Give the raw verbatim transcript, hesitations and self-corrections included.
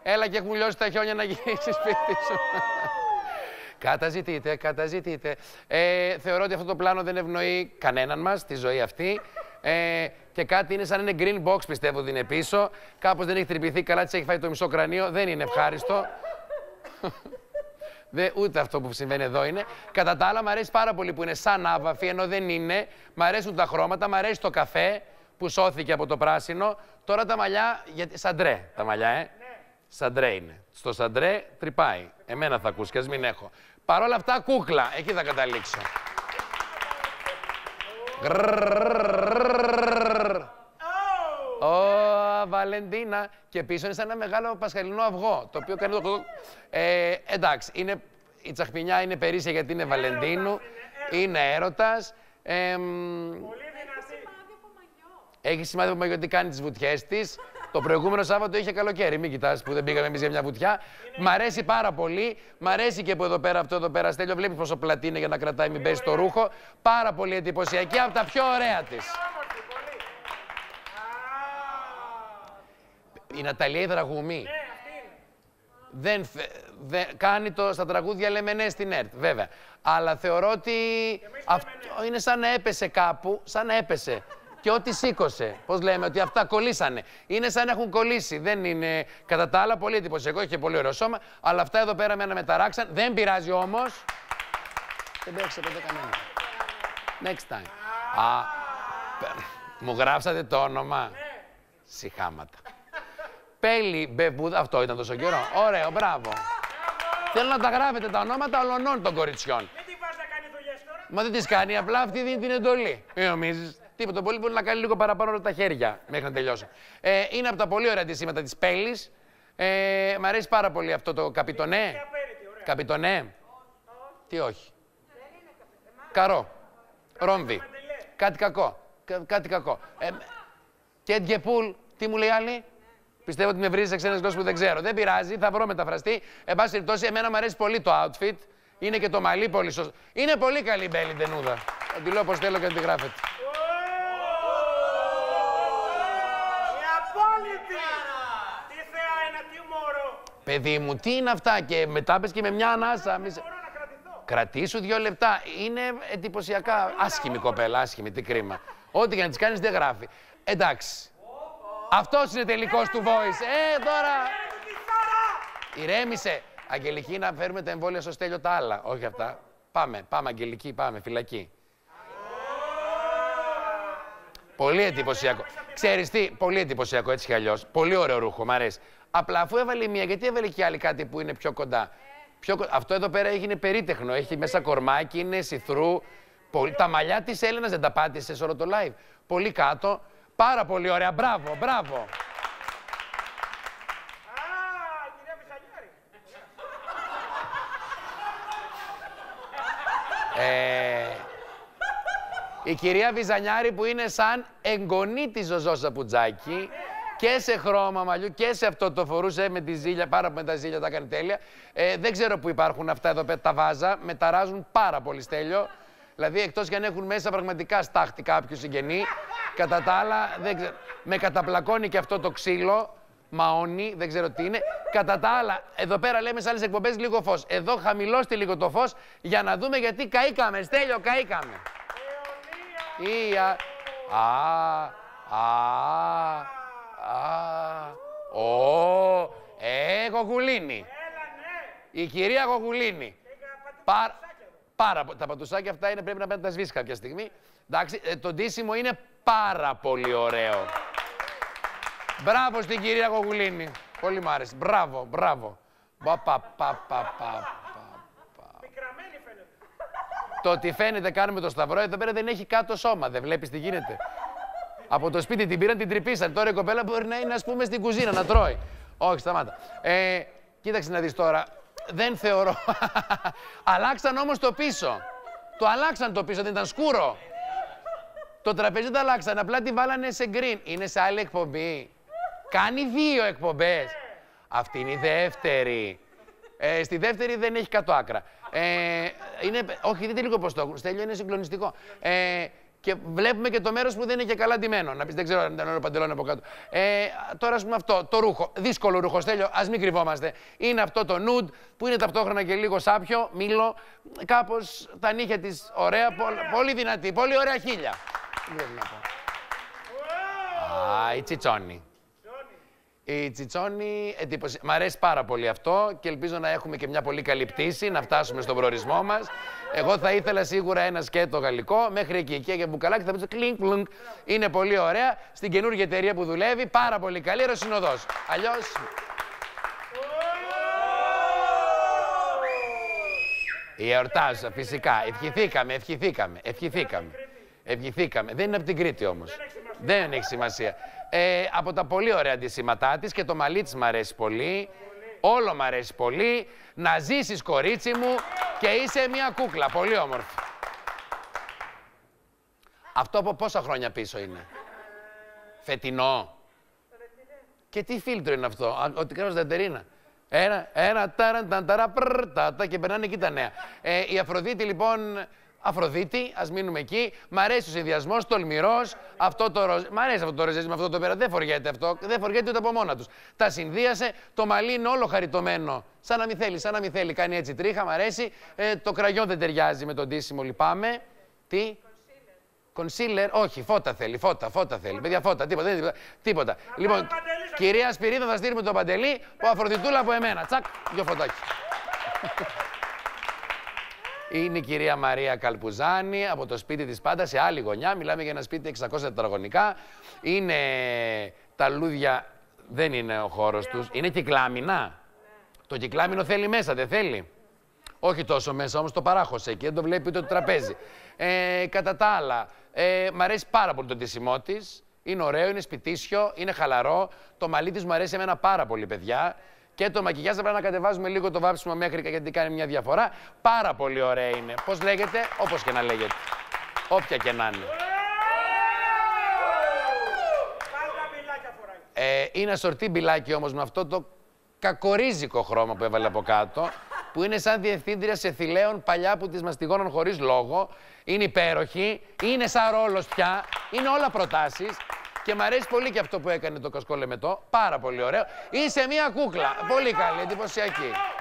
Έλα και έχουν λιώσει τα χιόνια να γυρίσεις σπίτι σου. Καταζητείτε, καταζητείτε. Ε, θεωρώ ότι αυτό το πλάνο δεν ευνοεί κανέναν μας, τη ζωή αυτή. Ε, και κάτι είναι σαν είναι green box, πιστεύω ότι είναι πίσω. Κάπως δεν έχει τρυπηθεί καλά, της έχει φάει το μισό κρανίο. Δεν είναι ευχάριστο. Δε, ούτε αυτό που συμβαίνει εδώ είναι. Κατά τα άλλα, μου αρέσει πάρα πολύ που είναι σαν άβαφη, ενώ δεν είναι. Μ' αρέσουν τα χρώματα, μ' αρέσει το καφέ που σώθηκε από το πράσινο. Τώρα τα μαλλιά, γιατί σαντρέ τα μαλλιά, ε. Σαντρέ είναι. Στο σαντρέ τρυπάει. Εμένα θα ακούς και ας μην έχω. Παρ' όλα αυτά, κούκλα. Εκεί θα καταλήξω. Ω, Βαλεντίνα. Και πίσω είναι σαν ένα μεγάλο πασχαλινό αυγό, το οποίο κάνει το... Ε, εντάξει, είναι... η τσαχπινιά είναι περίσσια γιατί είναι Βαλεντίνου. Είναι έρωτας. Ε, έχει σημάδι από μαγιό ότι κάνει τις βουτιές της. Το προηγούμενο Σάββατο είχε καλοκαίρι. Μην κοιτάς που δεν πήγαμε εμείς για μια βουτιά. Μ' αρέσει πάρα πολύ. Μ' αρέσει και που εδώ πέρα, αυτό εδώ πέρα, Στέλιο, βλέπεις πόσο πλατή είναι για να κρατάει, μην πέσει το ρούχο. Πάρα πολύ εντυπωσιακή, από τα πιο ωραία της. Η Ναταλία η Δραγουμή. Δεν, δεν κάνει το, στα τραγούδια Λεμενέ στην ΕΡΤ, βέβαια. Αλλά θεωρώ ότι αυτό είναι σαν να έπεσε κάπου, σαν να έπεσε. Και ό,τι σήκωσε. Πώς λέμε, ότι αυτά κολλήσανε. Είναι σαν να έχουν κολλήσει. Δεν είναι κατά τα άλλα πολύ εντυπωσιακό, έχει και πολύ ωραίο σώμα. Αλλά αυτά εδώ πέρα με ένα μεταράξαν. Δεν πειράζει όμως. Δεν πειράζει ποτέ κανένα. Next time. Α, μου γράψατε το όνομα. Συχάματα. Πέλη Μπεβούδα. Αυτό ήταν τόσο καιρό. Ωραίο, μπράβο. Θέλω να τα γράφετε τα ονόματα ολονών των κοριτσιών. Δεν τη βάζει να κάνει δουλειές τώρα. Μα δεν τις κάνει, απλά αυτή δίνει την εντολή. Μην νομίζεις. Τίποτα, πολύ μπορεί να κάνει λίγο παραπάνω από τα χέρια μέχρι να τελειώσω. Ε, είναι από τα πολύ ωραία αντισήματα της Πέλης. Ε, μ' αρέσει πάρα πολύ αυτό το καπιτονέ. Καπιτονέ. Τι όχι. Καρό. Ρόμβι. Κάτι κακό. Κα, κάτι κακό. Ε, Κέντγεπουλ. Τι μου λέει άλλη. Πιστεύω ότι με βρίζει σε ξένες γλώσσες που δεν ξέρω. Δεν πειράζει, θα βρω μεταφραστή. Εν πάση περιπτώσει, εμένα μου αρέσει πολύ το outfit. Είναι και το μαλλί πολύ σωστό. Είναι πολύ καλή η Μπέλη Ντενούδα. Θα τη λέω πως θέλω και να τη γράφετε. Παιδί μου, τι είναι αυτά και μετά πες και με μια ανάσα. Μη... Κρατήσου δύο λεπτά. Είναι εντυπωσιακά. Άσχημη κοπέλα, άσχημη, τι κρίμα. Ό,τι και να της κάνεις δεν γράφει. Εντάξει. Αυτός είναι τελικός του voice. Ε, τώρα... Ηρέμησε. Αγγελική, να φέρουμε τα εμβόλια στο Στέλιο τα άλλα. Όχι αυτά. Πάμε, πάμε Αγγελική, πάμε, φυλακή. Πολύ εντυπωσιακό. Ξέρεις τι, πολύ εντυπωσιακό έτσι κι αλλιώς. Πολύ ωραίο ρούχο, μ' αρέσει. Απλά αφού έβαλε μία, γιατί έβαλε και άλλη κάτι που είναι πιο κοντά. Πιο... Αυτό εδώ πέρα έγινε περίτεχνο. Έχει μέσα κορμάκι, είναι σιθρού. Πολύ... Τα μαλλιά της Έλενας δεν τα πάτησε σε όλο το live. Πολύ κάτω. Πάρα πολύ ωραία. Μπράβο, μπράβο. Α, κυρία Βυζανιάρη. Ε... Η κυρία Βυζανιάρη που είναι σαν εγγονή της Ζωζό Σαπουτζάκη. Και σε χρώμα μαλλιού και σε αυτό το φορούσε με τη ζήλια, πάρα με τα ζήλια τα έκανε τέλεια. Ε, δεν ξέρω που υπάρχουν αυτά εδώ πέρα, τα βάζα, με ταράζουν πάρα πολύ Στέλιο. Δηλαδή εκτός και αν έχουν μέσα πραγματικά στάχτη κάποιου συγγενή, κατά τα άλλα δεν ξέρω. Με καταπλακώνει και αυτό το ξύλο, μαόνι, δεν ξέρω τι είναι. Κατά τα άλλα, εδώ πέρα λέμε σε άλλες εκπομπές λίγο φως. Εδώ χαμηλώστε λίγο το φως για να δούμε γιατί καήκαμε. Στέλιο, καήκαμε. Ία. Α, α. Α, ο, ε, Γογουλίνη. Η κυρία Γογουλίνη. Πάρα, πάρα, τα πατουσάκια αυτά είναι, πρέπει να πρέπει να τα σβήσει κάποια στιγμή. Εντάξει, ε, το ντύσιμο είναι πάρα πολύ ωραίο. Μπράβο στην κυρία Γογουλίνη. Πολύ μ' άρεσε. Μπράβο, μπράβο. Πα, πα, πα, πα, πα. Πικραμένη φαίνεται. Το ότι φαίνεται κάνουμε το σταυρό, εδώ πέρα δεν έχει κάτω σώμα. Δεν βλέπεις τι γίνεται. Από το σπίτι την πήραν, την τρυπήσαν. Τώρα η κοπέλα μπορεί να είναι, ας πούμε, στην κουζίνα να τρώει. Όχι, σταμάτα. Ε, κοίταξε να δεις τώρα. Δεν θεωρώ. Αλλάξαν όμως το πίσω. Το αλλάξαν το πίσω, δεν ήταν σκούρο. Το τραπέζι δεν το αλλάξαν, απλά τη βάλανε σε green. Είναι σε άλλη εκπομπή. Κάνει δύο εκπομπές. Αυτή είναι η δεύτερη. Ε, στη δεύτερη δεν έχει κάτω άκρα. Ε, είναι, όχι, δείτε λίγο πώς το έχουν. Στέλιο, είναι συγκλονιστικό. Ε, Και βλέπουμε και το μέρος που δεν είναι και καλά ντυμένο. Να πεις, δεν ξέρω αν ήταν ωραίο παντελόνι από κάτω. Ε, τώρα, ας πούμε, αυτό το ρούχο. Δύσκολο ρούχο, Στέλιο, ας μην κρυβόμαστε. Είναι αυτό το nude που είναι ταυτόχρονα και λίγο σάπιο, μήλο. Κάπως τα νύχια της ωραία, πολύ, πολύ δυνατή, πολύ ωραία χείλια. Δεν να πω. Α, η Τσιτσόνη. Η Τσιτσόνη, εντύπωση. Μ' αρέσει πάρα πολύ αυτό και ελπίζω να έχουμε και μια πολύ καλή πτήση, να φτάσουμε στον προορισμό μας. Εγώ θα ήθελα σίγουρα ένα σκέτο γαλλικό, μέχρι εκεί και για μπουκαλάκι θα πει κλινκ, κλινκ. Είναι πολύ ωραία. Στην καινούργια εταιρεία που δουλεύει, πάρα πολύ καλή, Ρωσινοδός. Αλλιώς... Η εορτάζα, φυσικά. Ευχηθήκαμε, ευχηθήκαμε, ευχηθήκαμε. Ευχηθήκαμε. Δεν είναι από την Κρήτη όμως. Δεν έχει σημασία. Ε, από τα πολύ ωραία αντισήματά της και το μαλλί της μ' αρέσει πολύ. Όλο μ' αρέσει πολύ. Να ζήσεις, κορίτσι μου, και είσαι μια κούκλα. Πολύ όμορφη. Αυτό από πόσα χρόνια πίσω είναι? Φετινό. Και τι φίλτρο είναι αυτό? Ότι κάνω στην Τερίνα. Ένα, ένα, ταραν, ταν, ταρα, πρρ, τα, τα, και περνάνε εκεί τα νέα. Ε, η Αφροδίτη, λοιπόν, Αφροδίτη, ας μείνουμε εκεί. Μ' αρέσει ο συνδυασμός, τολμηρός. Αυτό το ροζ... Μ' αρέσει αυτό το ροζέζι με αυτό το πέρα. Δεν φοριέται αυτό. Δεν φοριέται ούτε από μόνα τους. Τα συνδύασε. Το μαλλί είναι όλο χαριτωμένο. Σαν να μην θέλει, σαν να μην θέλει. Κάνει έτσι τρίχα, μ' αρέσει. Ε, το κραγιόν δεν ταιριάζει με τον ντύσιμο, λυπάμαι. Τι? Κονσίλερ, όχι, φώτα θέλει, φώτα, φώτα θέλει. Παιδιά, φώτα, τίποτα, τίποτα. τίποτα. Λοιπόν, κυρία Σπυρίδα, θα στείλουμε τον Παντελή, ο Αφροδιτούλα από εμένα. Τσακ, δυο φωτάκι. Είναι η κυρία Μαρία Καλπουζάνη από το σπίτι της πάντα σε άλλη γωνιά. Μιλάμε για ένα σπίτι εξακόσια τετραγωνικά. Είναι τα λούδια, δεν είναι ο χώρος τους. Είναι κυκλάμινα. Το κυκλάμινο θέλει μέσα, δεν θέλει? Όχι τόσο μέσα, όμως το παράχωσε εκεί, δεν το βλέπει ούτε το τραπέζι. Ε, κατά τα άλλα, ε, μ' αρέσει πάρα πολύ το ντύσιμό της. Είναι ωραίο, είναι σπιτίσιο, είναι χαλαρό. Το μαλλί της μου αρέσει εμένα πάρα πολύ, παιδιά. Και το μακιγιάζ θα πρέπει να κατεβάζουμε λίγο το βάψιμο μέχρι γιατί κάνει μια διαφορά. Πάρα πολύ ωραία είναι. Πώς λέγεται? Όπως και να λέγεται. Όποια και να είναι. Ε, είναι ασορτή μπιλάκι όμως με αυτό το κακορίζικο χρώμα που έβαλε από κάτω. Που είναι σαν διευθύντρια σε θηλαίων παλιά που τις μαστιγώναν χωρίς λόγο. Είναι υπέροχη, είναι σαν ρόλος πια, είναι όλα προτάσεις. Και μ' αρέσει πολύ και αυτό που έκανε το Κασκόλεμετό. Πάρα πολύ ωραίο. Είσαι μια κούκλα. Πολύ καλή, εντυπωσιακή.